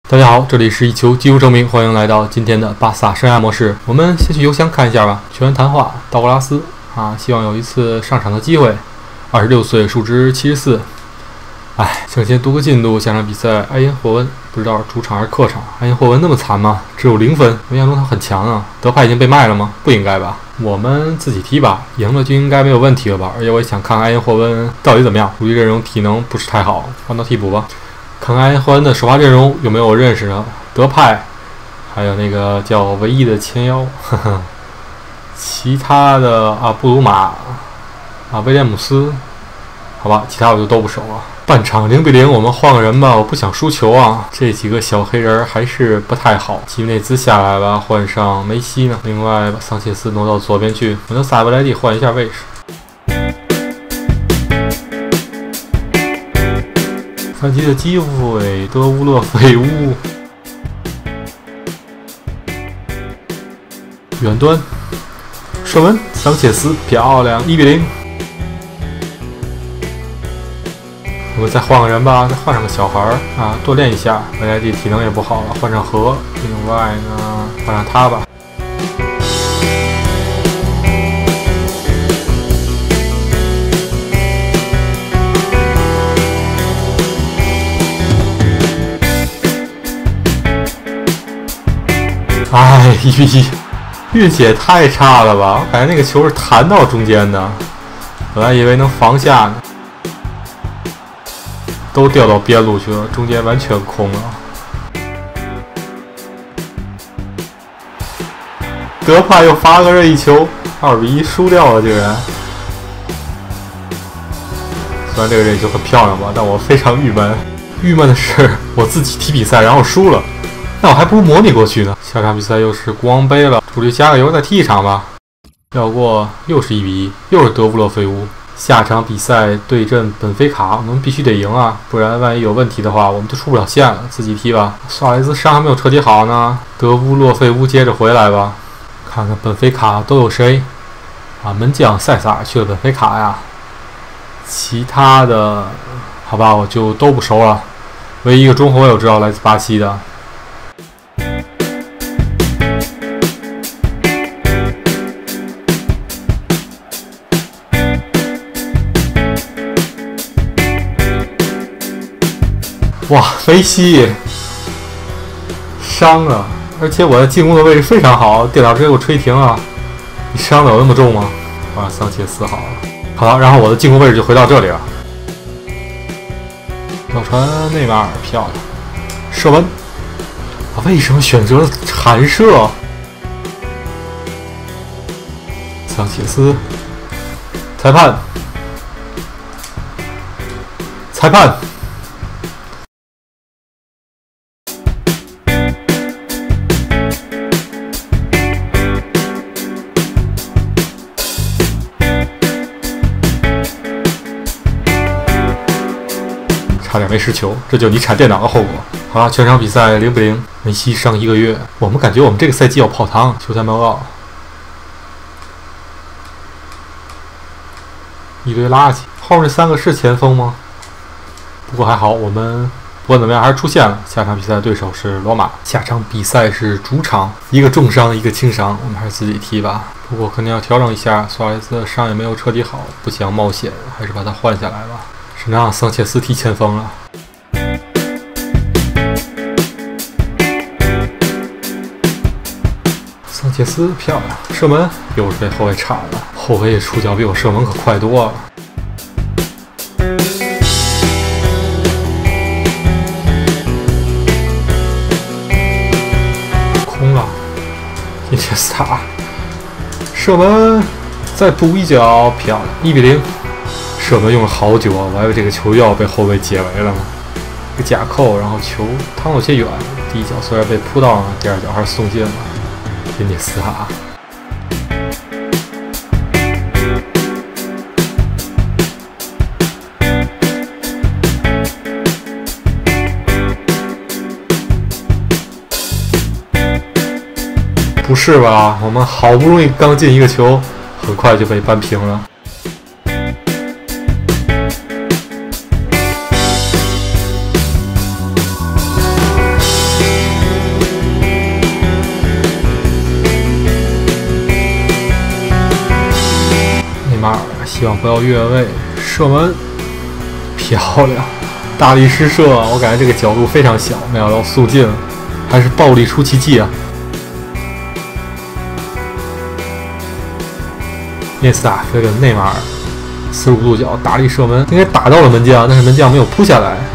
大家好，这里是一球技术证明，欢迎来到今天的巴萨生涯模式。我们先去邮箱看一下吧。球员谈话：道格拉斯希望有一次上场的机会。26岁，数值74。抢先读个进度。下场比赛，埃因霍温不知道是主场还是客场。埃因霍温那么惨吗？只有0分。我印象中他很强啊。德派已经被卖了吗？不应该吧。我们自己踢吧，赢了就应该没有问题了吧。而且我也想看看埃因霍温到底怎么样。主力阵容体能不是太好，换到替补吧。看看埃因霍温的首发阵容有没有我认识的德派，还有那个叫唯一的前腰，其他的布鲁马威廉姆斯，好吧，其他我就都不熟了。半场0-0，我们换个人吧，我不想输球啊。这几个小黑人还是不太好。基内兹下来吧，换上梅西呢。另外把桑切斯挪到左边去，我跟萨布莱蒂换一下位置。反击的机会，德乌勒费乌，远端，射门，桑切斯漂亮，1-0。我们再换个人吧，再换上个小孩锻炼一下。维莱蒂体能也不好了，换上何。另外呢，换上他吧。1-1，运气也太差了吧！我感觉那个球是弹到中间的，本来以为能防下呢，都掉到边路去了，中间完全空了。德帕又罚个任意球，2-1输掉了，竟然。虽然这个任意球很漂亮吧，但我非常郁闷。郁闷的是我自己踢比赛然后输了。那我还不如模拟过去呢。下场比赛又是国王杯了，主力加个油再踢一场吧。要过又是1-1，又是德乌勒费乌。下场比赛对阵本菲卡，我们必须得赢啊，不然万一有问题的话，我们就出不了线了。自己踢吧。苏亚雷斯伤还没有彻底好呢，德乌勒费乌接着回来吧。看看本菲卡都有谁门将塞萨尔去了本菲卡呀。其他的好吧，我就都不熟了。唯一一个中后卫我知道，来自巴西的。哇，梅西伤了，而且我的进攻的位置非常好，电脑直接给我吹停了。你伤的有那么重吗？桑切斯好了，好了，然后我的进攻位置就回到这里了。小传内马尔漂亮，射门。为什么选择了弹射？桑切斯，裁判。差点没失球，这就是你铲电脑的后果。好了，全场比赛0-0，梅西伤1个月。我们感觉我们这个赛季要泡汤。球赛报告，一堆垃圾。后面这3个是前锋吗？不过还好，我们不管怎么样还是出现了。下场比赛的对手是罗马。下场比赛是主场，一个重伤，一个轻伤，我们还是自己踢吧。不过肯定要调整一下，苏亚雷斯的伤也没有彻底好，不想冒险，还是把他换下来吧。只能让桑切斯踢前锋了。桑切斯漂亮，射门又是被后卫铲了。后卫出脚比我射门可快多了。空了，伊切斯塔射门，再补一脚，漂亮，1-0。射门用了好久啊，我还以为这个球又要被后卫解围了呢。一个假扣，然后球趟有些远，第一脚虽然被扑到了，第二脚还是送进了。伊涅斯塔，不是吧？我们好不容易刚进一个球，很快就被扳平了。 希望不要越位，射门，漂亮，大力失射，我感觉这个角度非常小，没想到速进，还是暴力出奇迹啊！涅斯塔这个内马尔45度角大力射门，应该打到了门将，但是门将没有扑下来。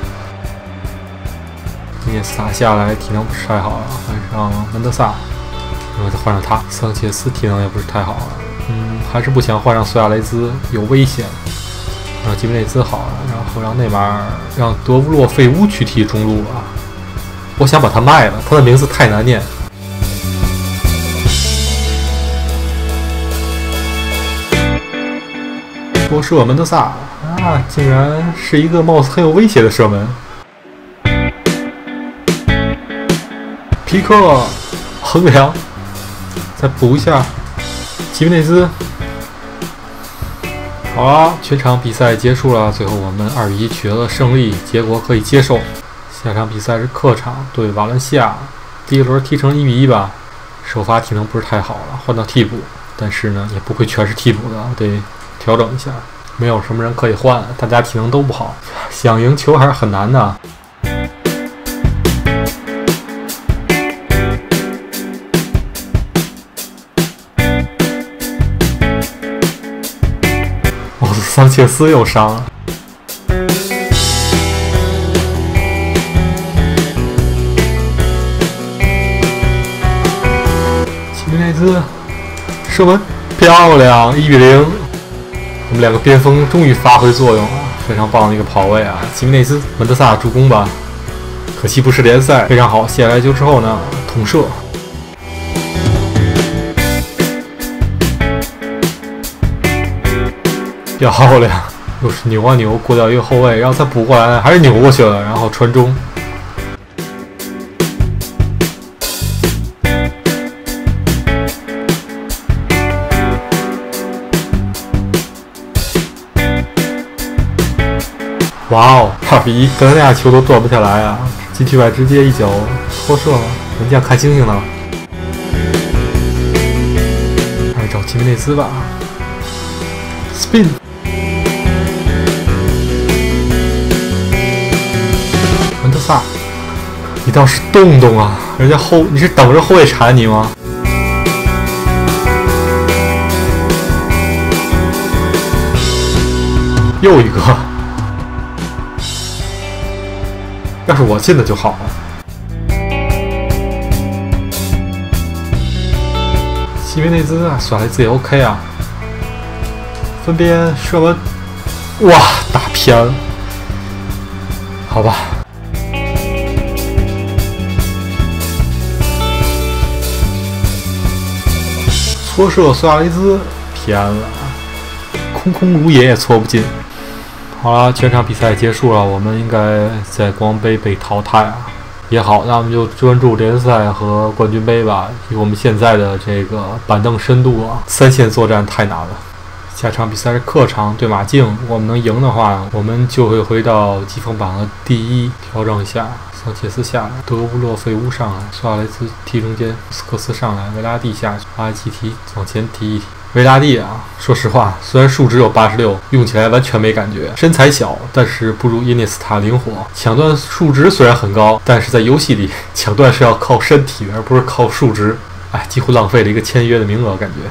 涅斯塔下来体能不是太好了，换上门德萨，然后再换上他，桑切斯体能也不是太好了。还是不想换上苏亚雷兹，有危险。让吉梅内兹好了，然后让内马尔，让德布洛费乌去踢中路啊！我想把他卖了，他的名字太难念。多射门德萨啊，竟然是一个貌似很有威胁的射门。皮克横梁，再补一下。吉梅内兹，好了，全场比赛结束了，最后我们2-1取得了胜利，结果可以接受。下场比赛是客场对瓦伦西亚，第一轮踢成1-1吧。首发体能不是太好了，换到替补，但是呢也不会全是替补的，得调整一下。没有什么人可以换，大家体能都不好，想赢球还是很难的。桑切斯又伤了。齐梅内兹射门漂亮，1-0。我们两个边锋终于发挥作用了，非常棒的一个跑位啊！齐梅内兹、门德萨助攻吧，可惜不是联赛，非常好。下来球之后呢，捅射。漂亮，又是扭啊扭，过掉一个后卫，然后再补过来，还是扭过去了，然后传中。哇哦，2-1，格兰纳球都断不下来啊！禁区外直接一脚脱射了，门将看星星呢。还是找齐梅内兹吧 ，spin。门德萨，你倒是动动啊！人家你是等着后卫铲你吗？又一个，要是我进的就好了。齐梅内兹啊，耍雷兹也 OK 啊。分边射门，哇，打偏了，好吧。搓射苏亚雷兹偏了，空如也搓不进。好了，全场比赛结束了，我们应该在光杯被淘汰啊。也好，那我们就专注联赛和冠军杯吧。以我们现在的这个板凳深度啊，3线作战太难了。下场比赛是客场对马竞，如果我们能赢的话，我们就会回到积分榜的第1。调整一下。桑切斯下来，德布洛费乌上来，苏亚雷斯踢中间，斯科斯上来，维拉蒂下去，阿基提往前提一提。维拉蒂啊，说实话，虽然数值有86，用起来完全没感觉，身材小，但是不如伊涅斯塔灵活。抢断数值虽然很高，但是在游戏里抢断是要靠身体，而不是靠数值。哎，几乎浪费了一个签约的名额，感觉。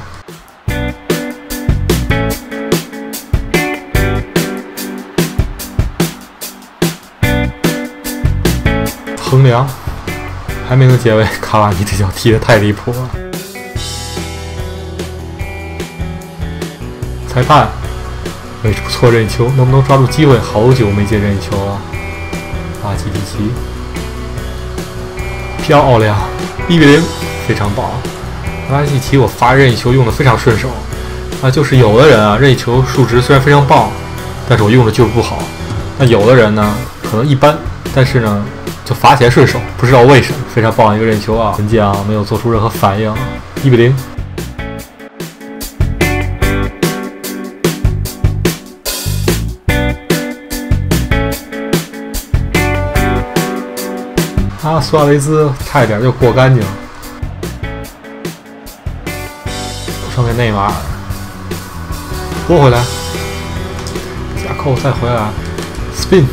横梁还没能结尾，卡瓦尼这脚踢得太离谱了。裁判位置不错，任意球能不能抓住机会？好久没接任意球了。阿基蒂奇漂亮，1-0，非常棒。阿基蒂奇我发任意球用的非常顺手啊，就是有的人啊，任意球数值虽然非常棒，但是我用的就是不好。那有的人呢，可能一般，但是呢。就罚起来顺手，不知道为什么，非常棒一个任意球啊！门将没有做出任何反应，1-0。啊，苏亚雷兹差一点就过干净了，上给内马尔， 拨回来，假扣再回来 ，spin，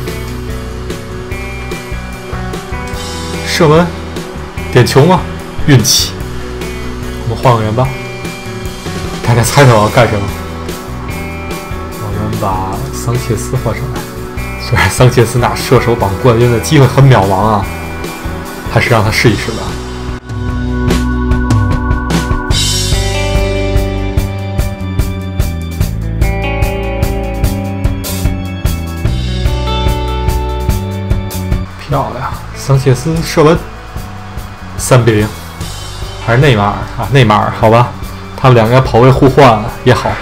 射门，点球吗？运气。我们换个人吧。大家猜猜我要干什么？我们把桑切斯换上来。虽然桑切斯拿射手榜冠军的机会很渺茫啊，还是让他试一试吧。漂亮，桑切斯射门，3-0，还是内马尔啊？内马尔，好吧，他们两个跑位互换也好。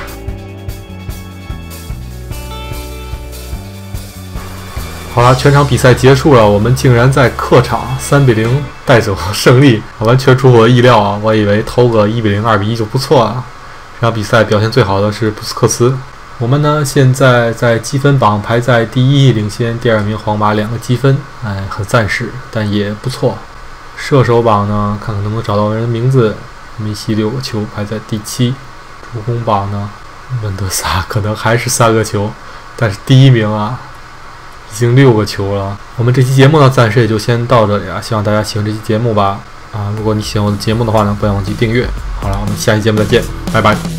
好了，全场比赛结束了，我们竟然在客场3-0带走胜利，完全出乎我意料啊！我以为偷个1-0、2-1就不错了。这场比赛表现最好的是布斯克茨。我们呢，现在在积分榜排在第1，领先第2名皇马2个积分，很暂时，但也不错。射手榜呢，看看能不能找到人名字，梅西6个球排在第7。助攻榜呢，门德萨可能还是3个球，但是第1名啊，已经6个球了。我们这期节目呢，暂时也就先到这里啊，希望大家喜欢这期节目吧。如果你喜欢我的节目的话呢，不要忘记订阅。好了，我们下期节目再见，拜拜。